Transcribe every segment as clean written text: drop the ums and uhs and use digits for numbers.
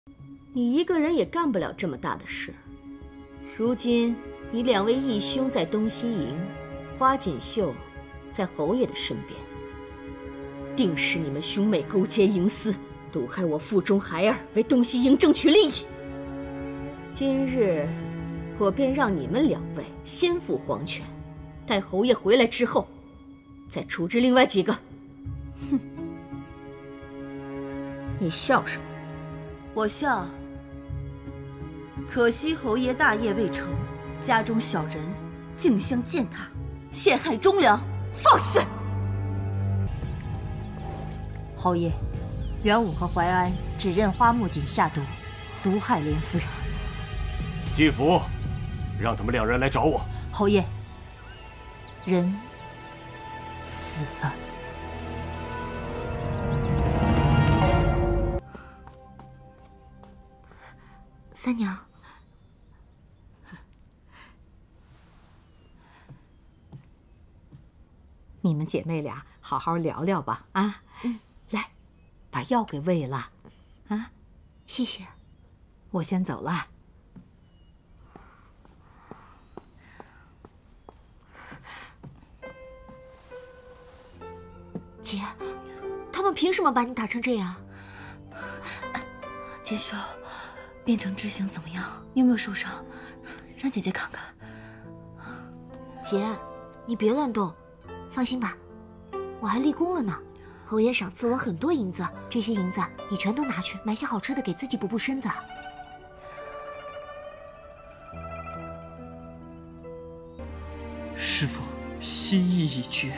你一个人也干不了这么大的事。如今你2位义兄在东西营，花锦绣在侯爷的身边，定是你们兄妹勾结营私，毒害我腹中孩儿，为东西营争取利益。今日我便让你们2位先赴黄泉，待侯爷回来之后，再处置另外几个。哼，你笑什么？ 我笑。可惜侯爷大业未成，家中小人竞相践踏，陷害忠良，放肆！ 侯爷，元武和怀安指认花木槿下毒，毒害连夫人。 继父，让他们2人来找我。 侯爷，人死了。 三娘， 你们姐妹俩好好聊聊吧，啊，来，把药给喂了，啊， 谢谢。 我先走了。 姐，他们凭什么把你打成这样？ 锦绣，变成之刑怎么样？你有没有受伤？让姐姐看看。 姐，你别乱动，放心吧，我还立功了呢。侯爷赏赐我很多银子，这些银子你全都拿去买些好吃的，给自己补补身子。 师父心意已决，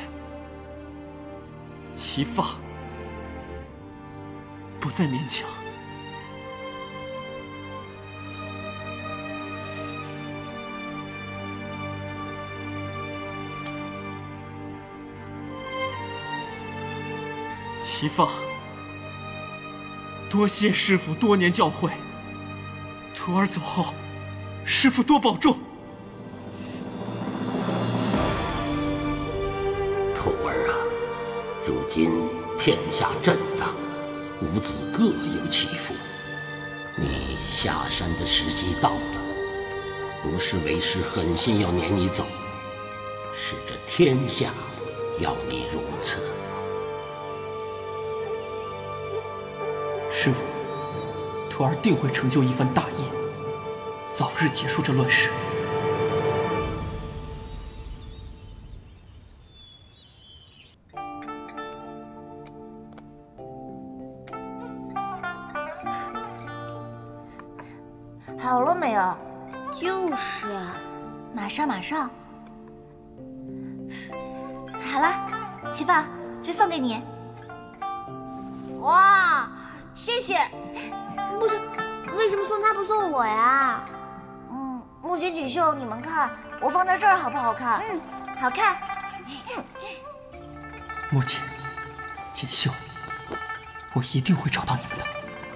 其发不再勉强。其发，多谢师父多年教诲，徒儿走后，师父多保重。 徒儿啊，如今天下震荡，五子各有其福，你下山的时机到了，不是为师狠心要撵你走，是这天下要你如此。 师父，徒儿定会成就一番大业，早日结束这乱世。 好了没有？就是，马上。好了，齐放，这送给你。哇，谢谢。不是，为什么送他不送我呀？木槿锦绣，你们看，我放在这儿好不好看？好看。 木槿、锦绣，我一定会找到你们的。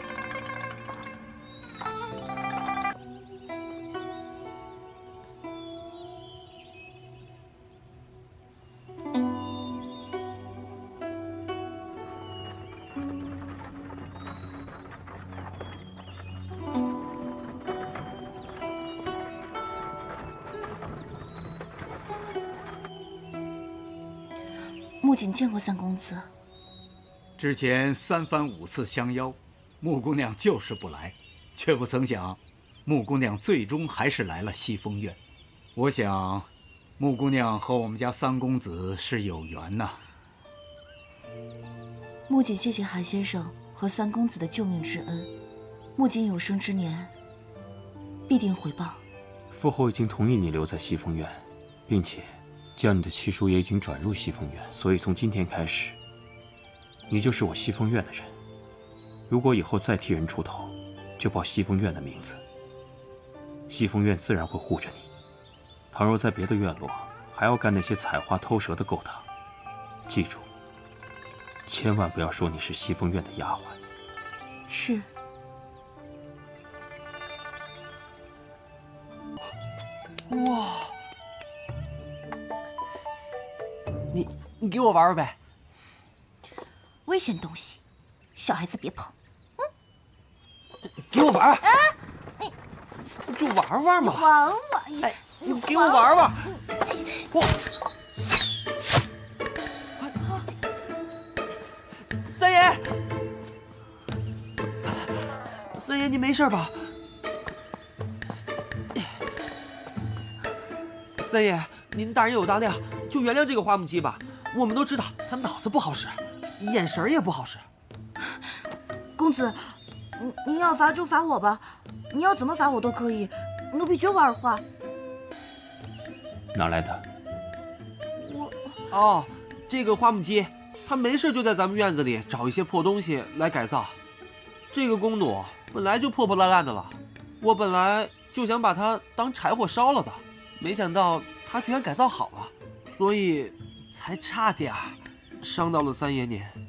木槿见过三公子， 之前3番5次相邀，木姑娘就是不来，却不曾想，木姑娘最终还是来了西风院。我想，木姑娘和我们家三公子是有缘呐。 木槿谢谢韩先生和三公子的救命之恩，木槿有生之年必定回报。 父后已经同意你留在西风院，并且将你的七叔也已经转入西风院，所以从今天开始，你就是我西风院的人。如果以后再替人出头，就报西风院的名字，西风院自然会护着你。倘若在别的院落还要干那些采花偷蛇的勾当，记住，千万不要说你是西风院的丫鬟。 是。 哇！你给我玩玩呗。 危险东西，小孩子别碰。 给我玩。 哎， 你就玩玩嘛。 玩玩。 哎，你给我玩玩。我。三爷，三爷，你没事吧？三爷，您大人有大量，就原谅这个花木鸡吧。我们都知道他脑子不好使，眼神也不好使。 公子，您要罚就罚我吧，你要怎么罚我都可以，奴婢绝不二话。 哪来的？ 哦，这个花木鸡，他没事就在咱们院子里找一些破东西来改造。这个弓弩本来就破破烂烂的了，我本来就想把它当柴火烧了的，没想到他居然改造好了，所以才差点伤到了三爷您。